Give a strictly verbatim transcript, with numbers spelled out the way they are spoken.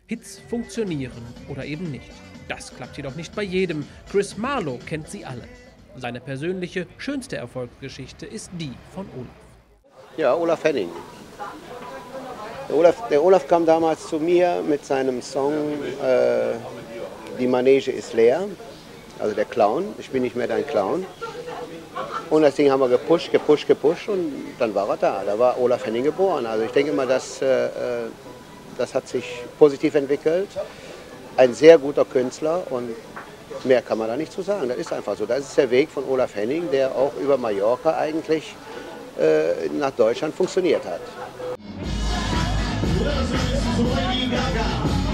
Hits funktionieren oder eben nicht. Das klappt jedoch nicht bei jedem. Chris Marlowe kennt sie alle. Seine persönliche, schönste Erfolgsgeschichte ist die von Olaf. Ja, Olaf Henning. Der Olaf, der Olaf kam damals zu mir mit seinem Song äh, Die Manege ist leer, also der Clown, ich bin nicht mehr dein Clown. Und das Ding haben wir gepusht, gepusht, gepusht und dann war er da. Da war Olaf Henning geboren. Also ich denke mal, das, äh, das hat sich positiv entwickelt. Ein sehr guter Künstler und mehr kann man da nicht zu sagen. Das ist einfach so. Das ist der Weg von Olaf Henning, der auch über Mallorca eigentlich äh, nach Deutschland funktioniert hat.